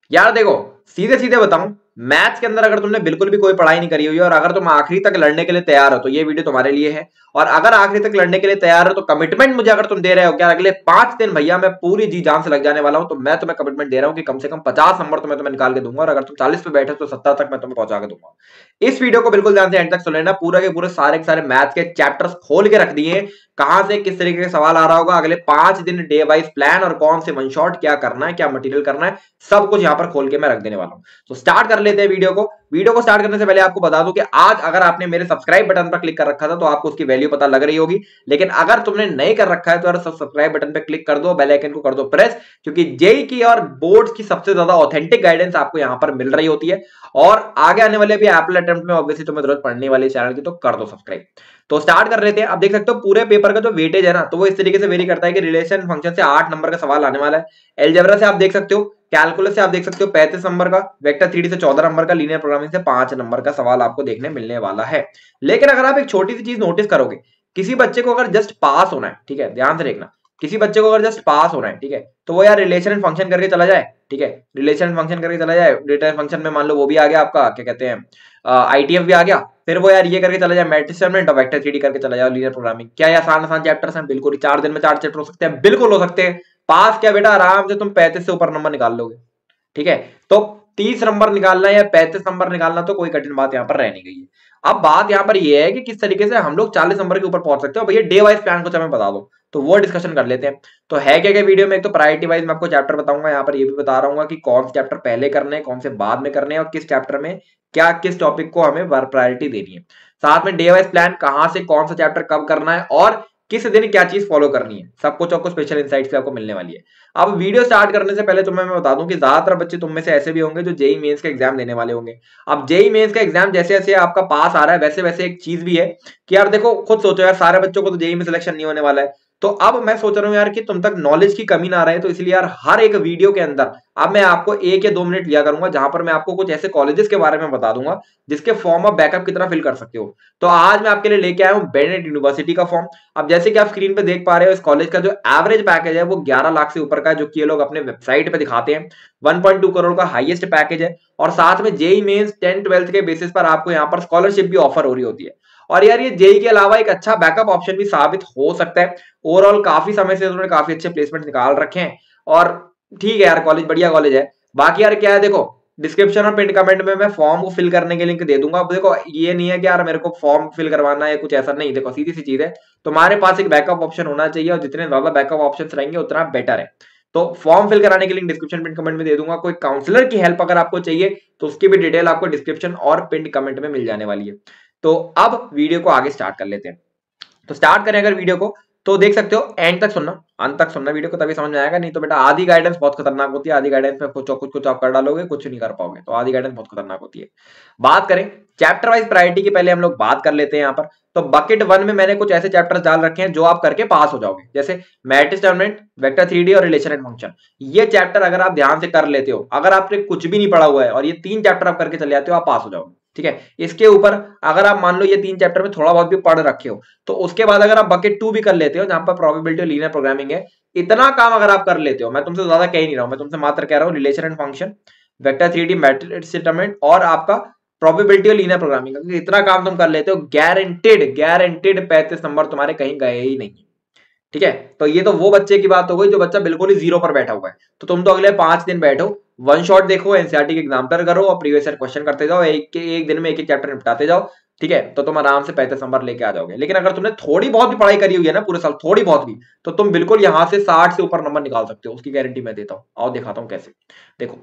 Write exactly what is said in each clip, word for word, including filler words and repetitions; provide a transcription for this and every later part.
यार देखो, सीधे सीधे बताऊं, मैथ्स के अंदर अगर तुमने बिल्कुल भी कोई पढ़ाई नहीं करी हुई है और अगर तुम आखिरी तक लड़ने के लिए तैयार हो तो ये वीडियो तुम्हारे लिए है। और अगर आखिरी तक लड़ने के लिए तैयार हो तो कमिटमेंट मुझे अगर तुम दे रहे हो क्या अगले पांच दिन भैया मैं पूरी जी जान से लग जाने वाला हूं, तो मैं तुम्हें कमिटमेंट दे रहा हूं कि कम से कम पचास नंबर तो मैं तुम्हें निकाल के दूंगा, और अगर तुम चालीस पे बैठे तो सत्तर तक मैं तुम्हें पहुंचा के दूंगा। इस वीडियो को बिल्कुल ध्यान से एंड तक सुन लेना, पूरा के पूरे सारे के सारे मैथ्स के चैप्टर्स खोल के रख दिए, कहां से किस तरीके का सवाल आ रहा होगा, अगले पांच दिन डे वाइज प्लान, और कौन से वन शॉट क्या करना है, क्या मटेरियल करना है, सब कुछ यहां पर खोल के मैं रख देने वाला हूं। तो स्टार्ट कर लेते हैं वीडियो को। वीडियो को स्टार्ट करने से पहले आपको बता दूं कि आज अगर आपने मेरे सब्सक्राइब बटन पर क्लिक कर रखा था तो आपको उसकी वैल्यू पता लग रही होगी, लेकिन अगर तुमने नहीं कर रखा है तो यार सब्सक्राइब बटन पर क्लिक कर दो, बेल आइकन को कर दो प्रेस, क्योंकि जेई की और बोर्ड्स की सबसे ज्यादा ऑथेंटिक गाइडेंस आपको यहां पर मिल रही होती है, और आगे आने वाले भी एप्पल अटेम्प्ट में ऑब्वियसली तुम्हें जरूरत पड़ने वाली चैनल की, तो कर दो सब्सक्राइब। तो स्टार्ट कर लेते हैं। अब देख सकते हो पूरे पेपर का जो वेटेज है ना, तो वो इस तरीके से वेरी करता है कि रिलेशन फंक्शन से आठ नंबर का सवाल आने वाला है, एलजेब्रा से आप देख सकते हो, कैलकुलस से आप देख सकते हो पैंतीस नंबर का, वेक्टर थ्री डी से चौदह नंबर का, लीनियर प्रोग्रामिंग से पांच नंबर का सवाल आपको देखने मिलने वाला है। लेकिन अगर आप एक छोटी सी चीज नोटिस करोगे, किसी बच्चे को अगर जस्ट पास होना है, ठीक है, ध्यान से देखना, किसी बच्चे को अगर जस्ट पास होना है, ठीक है, तो वो यार रिलेशन एंड फंक्शन करके चला जाए, ठीक है, रिलेशन एंड फंक्शन करके चला जाए, डेटा फंक्शन में मान लो वो भी आ गया आपका, क्या कहते हैं, आईटीएफ भी आ गया, फिर वो यार ये करके चला जाए मैट्रिक्स एलिमेंट और वेक्टर थ्री डी करके चला जाए लीनियर प्रोग्रामिंग। क्या ये आसान आसान चैप्टर्स हैं? बिल्कुल, चार दिन में चार चैप्टर हो सकते हैं, बिल्कुल हो सकते हैं। पास क्या बेटा, आराम से तुम पैंतीस से ऊपर नंबर निकाल लोगे, ठीक है। तो तीस नंबर निकालना या पैंतीस नंबर निकालना तो कोई कठिन बात यहाँ पर रह नहीं गई है। अब बात यहाँ पर यह है कि किस तरीके से हम लोग चालीस नंबर के ऊपर पहुंच सकते हो, भैया डे वाइज प्लान कुछ हमें बता दो, तो वो डिस्कशन कर लेते हैं। तो है क्या क्या वीडियो में, एक तो प्रायोरिटी वाइज मैं आपको चैप्टर बताऊंगा, यहाँ पर ये भी बता रहा हूँ कि कौन से चैप्टर पहले करने हैं, कौन से बाद में करने हैं, और किस चैप्टर में क्या किस टॉपिक को हमें प्रायोरिटी देनी है। साथ में डे वाइज प्लान, कहां से कौन सा चैप्टर कब करना है और किस दिन क्या चीज फॉलो करनी है, सब कुछ आपको स्पेशल इनसाइट्स आपको मिलने वाली है। अब वीडियो स्टार्ट करने से पहले तुम्हें मैं बता दूं कि ज्यादातर बच्चे तुम में से ऐसे भी होंगे जो जेई मेंस का एग्जाम देने वाले होंगे। अब जेई मेंस का एग्जाम जैसे जैसे आपका पास आ रहा है, वैसे वैसे एक चीज भी है कि यार देखो, खुद सोचो यार, सारे बच्चों को तो जेई में सिलेक्शन नहीं होने वाला है। तो अब मैं सोच रहा हूँ यार कि तुम तक नॉलेज की कमी ना रहे, तो इसलिए यार हर एक वीडियो के अंदर अब मैं आपको एक या दो मिनट लिया करूंगा, जहां पर मैं आपको कुछ ऐसे कॉलेजेस के बारे में बता दूंगा जिसके फॉर्म आप बैकअप की तरह फिल कर सकते हो। तो आज मैं आपके लिए लेके आया हूँ बेनेट यूनिवर्सिटी का फॉर्म। अब जैसे कि आप स्क्रीन पे देख पा रहे हो, इस कॉलेज का जो एवरेज पैकेज है वो ग्यारह लाख से ऊपर का है, जो कि ये लोग अपने वेबसाइट पे दिखाते हैं। वन पॉइंट टू करोड़ का हाईएस्ट पैकेज है, और साथ में जेई मेंस टेन ट्वेल्थ के बेसिस पर आपको यहाँ पर स्कॉलरशिप भी ऑफर हो रही होती है। और यार ये जेई के अलावा एक अच्छा बैकअप ऑप्शन भी साबित हो सकता है। ओवरऑल काफी समय से उन्होंने काफी अच्छे प्लेसमेंट निकाल रखे हैं, और ठीक है यार, कॉलेज बढ़िया कॉलेज है। बाकी यार क्या है, देखो डिस्क्रिप्शन और पिन कमेंट में मैं फॉर्म को फिल करने के लिंक दे दूंगा। अब देखो ये नहीं है कि यार मेरे को फॉर्म फिल करवाना है कुछ ऐसा, नहीं, देखो सीधी सी चीज है, तुम्हारे पास एक बैकअप ऑप्शन होना चाहिए, और जितने ज्यादा बैकअप ऑप्शंस रहेंगे उतना बेटर है। तो फॉर्म फिल कराने के लिंक डिस्क्रिप्शन पिन कमेंट में दे दूंगा। कोई काउंसलर की हेल्प अगर आपको चाहिए तो उसकी भी डिटेल आपको डिस्क्रिप्शन और पिन कमेंट में मिल जाने वाली है। तो अब वीडियो को आगे स्टार्ट कर लेते हैं। तो स्टार्ट करें अगर वीडियो को, तो देख सकते हो एंड तक सुनना, अंत तक सुनना वीडियो को, तभी समझ में आएगा। नहीं तो बेटा आधी गाइडेंस बहुत खतरनाक होती है, आधी गाइडेंस में कुछ कुछ कुछ आप कर डालोगे, कुछ नहीं कर पाओगे, तो आधी गाइडेंस बहुत खतरनाक होती है। बात करें चैप्टर वाइज प्रायोरिटी की, पहले हम लोग बात कर लेते हैं यहाँ पर। तो बकेट वन में मैंने कुछ ऐसे चैप्टर्स डाल रखे हैं जो आप करके पास हो जाओगे, जैसे matrix development, vector three D और रिलेशन एंड फंक्शन। ये चैप्टर अगर आप ध्यान से कर लेते हो, अगर आपने कुछ भी नहीं पढ़ा हुआ है और ये तीन चैप्टर आप करके चले जाते हो, आप पास हो जाओगे, ठीक है। इसके ऊपर अगर आप मान लो ये तीन चैप्टर में थोड़ा बहुत भी पढ़ रखे हो, तो उसके बाद अगर आप बकेट टू भी कर लेते हो, जहां पर प्रोबेबिलिटी और लीनियर प्रोग्रामिंग है, इतना काम अगर आप कर लेते हो, मैं तुमसे ज्यादा कह ही नहीं रहा हूं, मैं तुमसे मात्र कह रहा हूं relation and function, vector three D, matrix development और आपका प्रोबेबिलिटी और लीनियर प्रोग्रामिंग, इतना काम तुम कर लेते हो, गारंटेड गारंटेड पैंतीस नंबर तुम्हारे कहीं गए ही नहीं, ठीक है। तो ये तो वो बच्चे की बात हो गई जो बच्चा बिल्कुल ही जीरो पर बैठा हुआ है। तो तुम तो अगले पांच दिन बैठो, वन शॉट देखो, एनसीईआरटी के एग्जाम्पलर करो और प्रीवियस ईयर क्वेश्चन करते जाओ, एक के एक दिन में एक एक चैप्टर निपटाते जाओ, ठीक है। तो तुम आराम से पैंतीस नंबर लेके आ जाओगे। लेकिन अगर तुमने थोड़ी बहुत भी पढ़ाई करी हुई है ना पूरे साल, थोड़ी बहुत भी, तो तुम बिल्कुल यहां से साठ से ऊपर नंबर निकाल सकते हो, उसकी गारंटी मैं देता हूं। आओ दिखाता हूं कैसे। देखो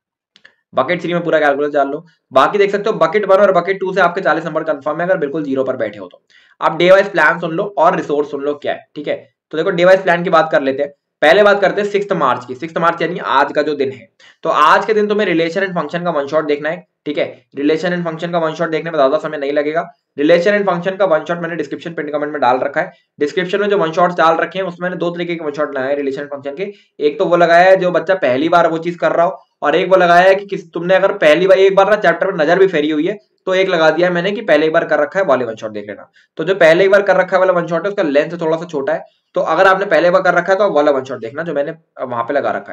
बकेट थ्री में पूरा कैलकुलस डाल लो, बाकी देख सकते हो बकेट वन और बकेट टू से आपके चालीस नंबर कंफर्म है, अगर बिल्कुल जीरो पर बैठे हो तो। अब डे वाइज प्लान सुन लो और रिसोर्स सुन लो क्या है, ठीक है। तो देखो डे वाइज प्लान की बात कर लेते हैं। पहले बात करते हैं सिक्स मार्च की। सिक्स मार्च यानी आज का जो दिन है, तो आज के दिन तुम्हें रिलेशन एंड फंक्शन का वन शॉट देखना है, ठीक है। रिलेशन एंड फंक्शन का वन शॉट देखने में ज्यादा समय नहीं लगेगा। रिलेशन एंड फंक्शन का वन शॉट मैंने डिस्क्रिप्शन पिन कमेंट में डाल रखा है। डिस्क्रिप्शन में जो वन शॉट्स डाल रखे हैं उसमें मैंने दो तरीके के वन शॉट लगाए हैं रिलेशन फंक्शन के। एक तो वो लगाया है जो बच्चा पहली बार वो चीज कर रहा हो, और एक वो लगाया है कि किस तुमने अगर पहली बार एक बार ना चैप्टर में नजर भी फेरी हुई है, तो एक लगा दिया है मैंने कि पहले एक बार कर रखा है वाले वन शॉट देख लेना। तो जो पहले एक बार कर रखा है वाला वन शॉट है उसका लेंथ थोड़ा सा छोटा है, तो अगर आपने पहले बार कर रखा है तो वाला वन शॉट देखना जो मैंने वहां पे लगा रखा है।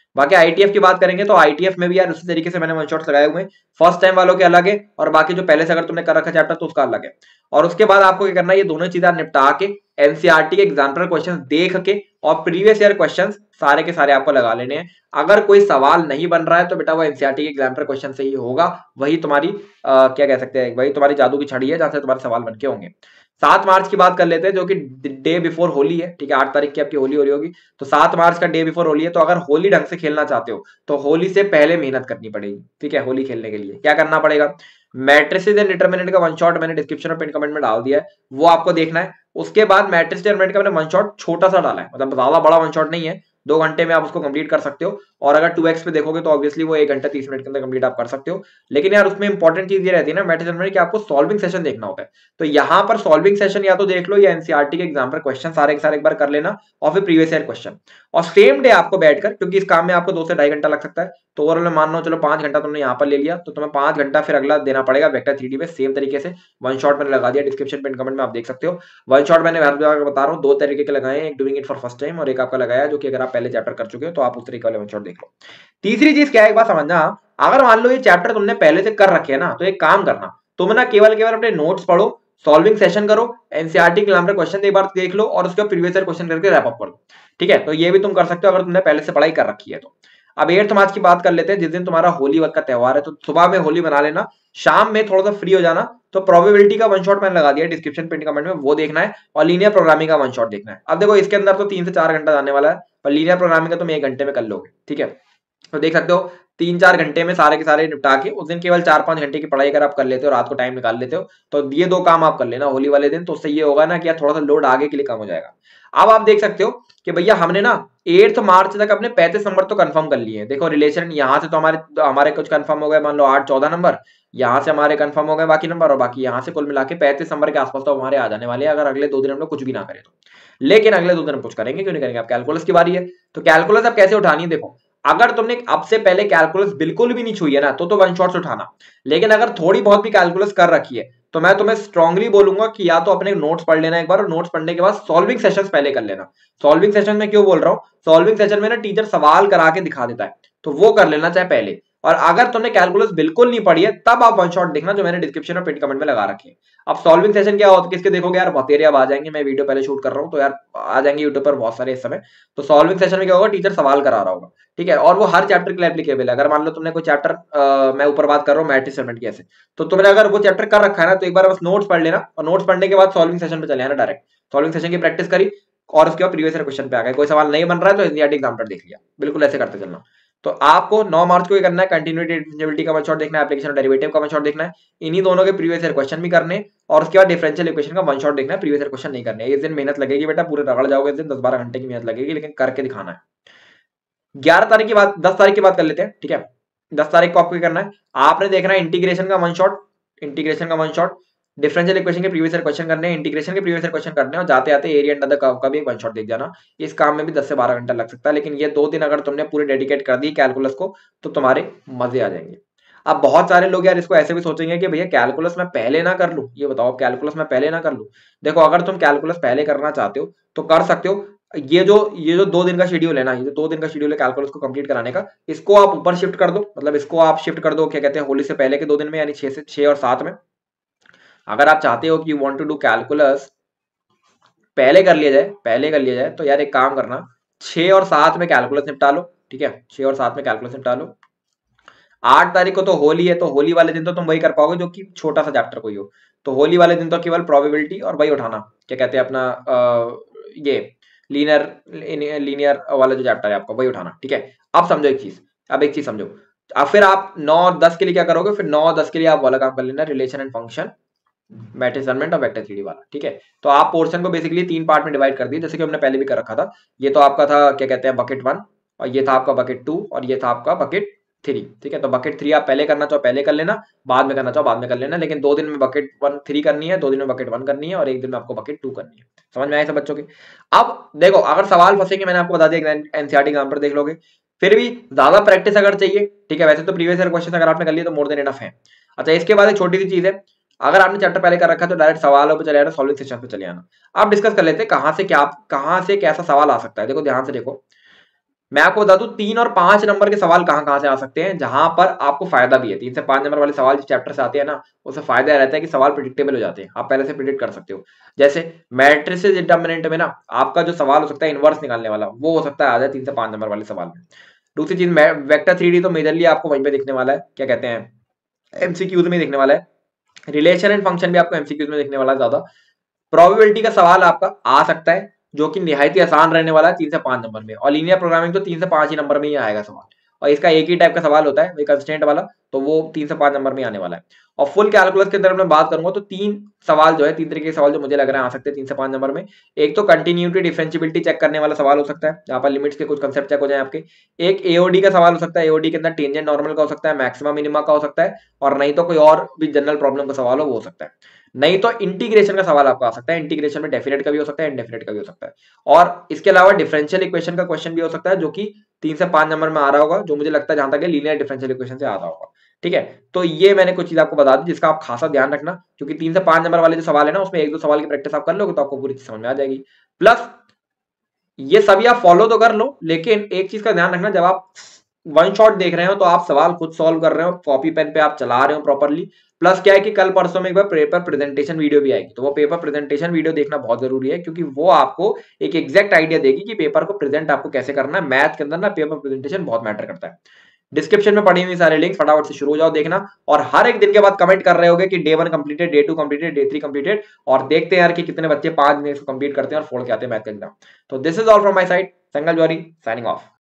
बाकी आईटीएफ की बात करेंगे तो आईटीएफ में भी यार उसी तरीके से मैंने वन शॉट्स लगाए हुए हैं। फर्स्ट टाइम वालों के अलग है और बाकी जो पहले से अगर तुमने कर रखा चैप्टर तो उसका अलग है। और उसके बाद आपको क्या करना है, ये दोनों चीजें निपटा के एनसीईआरटी के एग्जाम्पल क्वेश्चन देख के और प्रीवियस ईयर क्वेश्चन सारे के सारे आपको लगा लेने हैं। अगर कोई सवाल नहीं बन रहा है तो बेटा वो एनसीईआरटी के एग्जाम्पल क्वेश्चन से ही होगा, वही तुम्हारी आ, क्या कह सकते हैं, वही तुम्हारी जादू की छड़ी है जहां से तुम्हारे सवाल बन के होंगे। सात मार्च की बात कर लेते हैं जो कि डे बिफोर होली है, ठीक है, आठ तारीख की आपकी होली हो रही होगी, तो सात मार्च का डे बिफोर होली है। तो अगर होली ढंग से खेलना चाहते हो तो होली से पहले मेहनत करनी पड़ेगी, ठीक है। होली खेलने के लिए क्या करना पड़ेगा, मैट्रिसेस एंड डिटरमिनेंट का वन शॉट मैंने डिस्क्रिप्शन और पिन कमेंट में डाल दिया है, वो आपको देखना है। उसके बाद मैट्रिक्स डिटरमिनेंट का मैंने वन शॉट छोटा सा डाला है, मतलब ज्यादा बड़ा वन शॉट नहीं है, दो घंटे में आप उसको कंप्लीट कर सकते हो। और अगर टू एक्स पे देखोगे तो ऑब्वियसली वो एक घंटा तीस मिनट के अंदर कंप्लीट आप कर सकते हो। लेकिन यार उसमें इंपॉर्टेंट चीज ये रहती है ना मैट्रिक्स डिटरमिनेंट की, आपको सॉल्विंग सेशन देखना होता है। तो यहाँ पर सॉल्विंग सेशन या तो देख लो या एनसीईआरटी के एग्जाम पर क्वेश्चन सारे के सारे एक बार कर लेना, और फिर प्रीवियस ईयर क्वेश्चन, और सेम डे आपको बैठकर, क्योंकि इस काम में आपको दो से ढाई घंटा लग सकता है, तो ओवरऑल मान लो चलो पांच घंटा तुमने यहाँ पर ले लिया, तो तुम्हें पांच घंटा फिर अगला देना पड़ेगा वेक्टर थ्री डी पे। सेम तरीके से वन शॉट मैंने लगा दिया, डिस्क्रिप्शन पिन कमेंट में आप देख सकते हो। वन शॉट मैंने बता रहा हूँ दो तरीके के लगाए हैं, एक doing it for first time और एक आपका लगाया जो कि अगर आप पहले चैप्टर कर चुके हो तो आप उस तरीके वाले वन शॉट देख लो। तीसरी चीज क्या है, एक बात समझना, अगर मान लो ये चैप्टर तुमने पहले से कर रखे है ना, तो एक काम करना, तुम ना केवल केवल अपने नोट्स पढ़ो, सॉल्विंग सेशन करो, एनसीईआरटी के नाम पर क्वेश्चन एक बार देख लो और उसके प्रीवियस ईयर क्वेश्चन करके रैप अप कर दो, ठीक है। तो ये भी तुम कर सकते हो अगर तुमने पहले से पढ़ाई कर रखी है तो। अब एट्थ मार्च की बात कर लेते हैं, जिस दिन तुम्हारा होली का त्योहार है, तो सुबह में होली बना लेना, शाम में थोड़ा सा फ्री हो जाना। तो प्रोबेबिलिटी का वन शॉट मैंने लगा दिया डिस्क्रिप्शन पिन कमेंट में, वो देखना है, और लीनियर प्रोग्रामिंग का वन शॉट देखना है। अब देखो इसके अंदर तो तीन से चार घंटा जाने वाला है, पर लीनियर प्रोग्रामिंग का तुम एक घंटे में कर लोगे, ठीक है। तो देख सकते हो तीन चार घंटे में सारे के सारे निपटा के, उस दिन केवल चार पांच घंटे की पढ़ाई अगर आप कर लेते हो, रात को टाइम निकाल लेते हो, तो ये दो काम आप कर लेना होली वाले दिन। तो उससे ये होगा ना कि थोड़ा सा लोड आगे के लिए कम हो जाएगा। अब आप देख सकते हो कि भैया हमने ना एट्थ मार्च तक अपने पैंतीस नंबर तो कंफर्म कर लिए हैं। देखो रिलेशन यहाँ से तो हमारे तो हमारे कुछ कंफर्म हो गए, मान लो आठ चौदह नंबर, यहाँ से हमारे कंफर्म हो गए बाकी नंबर, और बाकी यहाँ से कुल मिला के पैंतीस नंबर के आसपास तो हमारे आ जाने वाले हैं, अगर अगले दो दिन हम लोग कुछ भी ना करें तो। लेकिन अगले दो दिन हम कुछ करेंगे, क्यों नहीं करेंगे। अब कैलकुलस की बारी है, तो कैलकुलस अब कैसे उठानी है, देखो अगर तुमने अब से पहले कैलकुलस बिल्कुल भी नहीं छुई है ना, तो तो वन शॉट से उठाना। लेकिन अगर थोड़ी बहुत भी कैलकुलस कर रखी है तो मैं तुम्हें स्ट्रांगली बोलूंगा कि या तो अपने नोट्स पढ़ लेना एक बार, और नोट्स पढ़ने के बाद सॉल्विंग सेशंस पहले कर लेना। सॉल्विंग सेशन में क्यों बोल रहा हूं, सॉल्विंग सेशन में ना टीचर सवाल करा के दिखा देता है, तो वो कर लेना चाहे पहले। और अगर तुमने कैलकुलस बिल्कुल नहीं पढ़ी है तब आप वन शॉट देखना, जो मैंने डिस्क्रिप्शन और पिन कमेंट में लगा रखे हैं। अब सॉल्विंग सेशन क्या होता है, किसके देखोगे यार, बहुत अब आ जाएंगे, मैं वीडियो पहले शूट कर रहा हूँ तो यार आ जाएंगे यूट्यूब पर बहुत सारे इस समय। तो सॉल्विंग सेशन में क्या होगा, टीचर सवाल करा रहा होगा, ठीक है, और वो हर चैप्टर के लिए एप्लीकेबल है। अगर मान लो तुमने कोई चैप्टर, मैं ऊपर बात कर रहा हूँ मैट्रिक्स डिटरमिनेंट की, ऐसे तो तुमने अगर वो चैप्टर कर रखा है ना, तो एक बार बस नोट्स पढ़ लेना, और नोट्स पढ़ने के बाद सॉल्विंग सेशन पे चले आना डायरेक्ट। सॉल्विंग सेशन की प्रैक्टिस करी और उसके बाद प्रीवियस ईयर क्वेश्चन पे आ गए, कोई सवाल नहीं बन रहा है तो एनसीईआरटी एग्जाम्पल देख लिया, बिल्कुल ऐसे करते चलना। तो आपको नौ मार्च को ये करना है, कंटिन्यूटी डिफरेंशिएबिलिटी का वन शॉट देखना है, एप्लीकेशन डेरिवेटिव का वन शॉट देखना है, इन्हीं दोनों के प्रीवियस ईयर क्वेश्चन भी करने, और उसके बाद डिफरेंशियल इक्वेशन का वन शॉट देखना है, प्रीवियस ईयर क्वेश्चन नहीं करने। इस दिन मेहनत लगेगी बेटा, पूरे रगड़ जाओगे इस दिन, दस बारह घंटे की मेहनत लगेगी, लेकिन करके दिखाना है। ग्यारह तारीख की बात, दस तारीख की बात कर लेते हैं, ठीक है। दस तारीख को आपको क्या करना है, आपने देखना है इंटीग्रेशन का वन शॉट, इंटीग्रेशन का वन शॉट, डिफरेंशियल इक्वेशन के प्रीवियस ईयर क्वेश्चन करने हैं, इंटीग्रेशन के प्रीवियस ईयर क्वेश्चन करने हैं, और जाते आते एरिया अंडर द कर्व का भी एक वन शॉट देख जाना। इस काम में भी दस से बारह घंटा लग सकता है, लेकिन ये दो दिन अगर तुमने पूरे डेडिकेट कर दी कैलकुलस को तो तुम्हारे मजे आ जाएंगे। अब बहुत सारे लोग यार इसको ऐसे भी सोचेंगे कि भैया कैलकुलस मैं पहले ना कर लूं, ये बताओ कैलकुलस मैं पहले ना कर लूं। देखो अगर तुम कैलकुलस पहले करना चाहते हो तो कर सकते हो। ये जो ये जो दो दिन का शेड्यूल है ना, ये जो दो दिन का शेड्यूल है कैलकुलस को कंप्लीट कराने का, इसको आप ऊपर शिफ्ट कर दो, मतलब इसको आप शिफ्ट कर दो क्या कहते हैं होली से पहले के दो दिन में, यानी छह से छह और सात में। अगर आप चाहते हो कि you want to do calculus पहले कर लिया जाए, पहले कर लिया जाए, तो यार एक काम करना, छह और सात में कैलकुलस निपटा लो, ठीक है, छह और सात में कैलकुलस निपटा लो। आठ तारीख को तो होली है, तो होली वाले दिन तो तुम वही कर पाओगे जो कि छोटा सा चैप्टर कोई हो, तो होली वाले दिन तो केवल प्रोबेबिलिटी और वही उठाना, क्या कहते हैं अपना आ, ये लीनियर लीनियर वाला जो चैप्टर है आपका वही उठाना, ठीक है। अब समझो एक चीज, अब एक चीज समझो, अब फिर आप नौ और दस के लिए क्या करोगे, फिर नौ और दस के लिए आप वाला काम कर लेना, relation and function, matrix element और वेक्टर थ्री डी वाला, ठीक है। तो आप पोर्शन को बेसिकली तीन पार्ट में डिवाइड कर दिए, जैसे कि हमने पहले भी कर रखा था। ये तो आपका था क्या कहते हैं बकेट वन, और ये था आपका बकेट टू, और ये था आपका बकेट थ्री, ठीक है। तो बकेट थ्री आप पहले करना चाहो पहले कर लेना, बाद में करना चाहो बाद में कर लेना, लेकिन दो दिन में बकेट वन थ्री करनी है, दो दिन में बकेट वन करनी है, और एक दिन में आपको बकेट टू करनी है। समझ में आया सब बच्चों के। अब देखो अगर सवाल फंसेंगे, मैंने आपको बता दिया एनसीईआरटी एग्जाम पर देख लोगे, फिर भी ज्यादा प्रैक्टिस अगर चाहिए, ठीक है, वैसे तो प्रीवियस ईयर क्वेश्चन अगर आपने कर लिए तो मोर देन इनफ है। अच्छा इसके बाद एक छोटी सी चीज है, अगर आपने चैप्टर पहले कर रखा है तो डायरेक्ट सवालों पे चले आना, सॉल्विंग सेशन पे चले आना। अब डिस्कस कर लेते हैं कहां से क्या कहां से कैसा सवाल आ सकता है। देखो ध्यान से देखो, मैं आपको बता दूं तीन और पांच नंबर के सवाल कहां कहां से आ सकते हैं जहां पर आपको फायदा भी है। तीन से पांच नंबर वाले सवाल चैप्टर से आते हैं ना, उससे फायदा रहता है कि सवाल प्रिडिक्टेबल हो जाते हैं, आप पहले से प्रिडिक्ट कर सकते हो। जैसे मैट्रिसेस डिटर्मिनेंट में ना आपका जो सवाल हो सकता है इनवर्स निकालने वाला, वो हो सकता है आ जाए तीन से पांच नंबर वाले सवाल में। दूसरी चीज वेक्टर थ्री डी तो मेजरली आपको वहीं पे दिखने वाला है, क्या कहते हैं एमसीक्यूज में दिखने वाला है। रिलेशन एंड फंक्शन भी आपको एमसीक्यूज में दिखने वाला है ज्यादा। प्रोबेबिलिटी का सवाल आपका आ सकता है जो कि निहायत ही आसान रहने वाला है तीन से पांच नंबर में, और लीनियर प्रोग्रामिंग तो तीन से पांच ही नंबर में ही आएगा सवाल, और इसका एक ही टाइप का सवाल होता है वही कंस्टेंट वाला, तो वो तीन से पांच नंबर में आने वाला है। और फुल कैलकुलस के अंदर मैं बात करूंगा तो तीन सवाल जो है, तीन तरीके के सवाल जो मुझे लग रहा है आ सकते हैं तीन से पांच नंबर में। एक तो कंटिन्यूटी डिफरेंशियबिलिटी चेक करने वाला सवाल हो सकता है, जहां पर लिमिट्स के कुछ कंसेप्ट चेक हो जाए आपके। एक एओडी का सवाल हो सकता है, एओडी के अंदर टेंजेंट नॉर्मल का हो सकता है, मैक्सिमा मिनिमा का हो सकता है, और नहीं तो कोई और भी जनरल प्रॉब्लम का सवाल हो वो हो सकता है। नहीं तो इंटीग्रेशन का सवाल आपको आ सकता है, इंटीग्रेशन में डेफिनेट का भी हो सकता है, इनडेफिनेट का भी हो सकता है। और इसके अलावा डिफरेंशियल इक्वेशन का क्वेश्चन भी हो सकता है जो कि तीन से पांच नंबर में आ रहा होगा, जो मुझे लगता है जहां तक लीनियर डिफरेंशियल इक्वेशन से आ रहा होगा। ठीक है, तो ये मैंने कुछ चीज आपको बता दी जिसका आप खासा ध्यान रखना, क्योंकि तीन से पांच नंबर वाले जो सवाल है ना उसमें एक दो सवाल की प्रैक्टिस आप कर लोगे तो आपको पूरी चीज समझ में आ जाएगी। प्लस ये सभी आप फॉलो तो कर लो, लेकिन एक चीज का ध्यान रखना, जब आप वन शॉट देख रहे हो तो आप सवाल खुद सॉल्व कर रहे हो, कॉपी पेन पे आप चला रहे हो प्रॉपरली। प्लस क्या है कि कल परसों में एक बार पेपर प्रेजेंटेशन वीडियो भी आएगी, तो वो पेपर प्रेजेंटेशन वीडियो देखना बहुत जरूरी है, क्योंकि वो आपको एक एग्जैक्ट आइडिया देगी कि पेपर को प्रेजेंट आपको कैसे करना है। मैथ के अंदर ना पेपर प्रेजेंटेशन बहुत मैटर करता है। डिस्क्रिप्शन में पड़ी हुई सारे लिंक फटाफट से शुरू हो जाओ देखना, और हर एक दिन के बाद कमेंट कर रहे होगे कि day one completed, day two completed, day three completed, और देखते हैं यार कि कितने बच्चे पांच दिन कंप्लीट करते हैं और फोड़ के आते हैं मैथ का एग्जाम। तो this is all from my side, Sangal Johri signing of.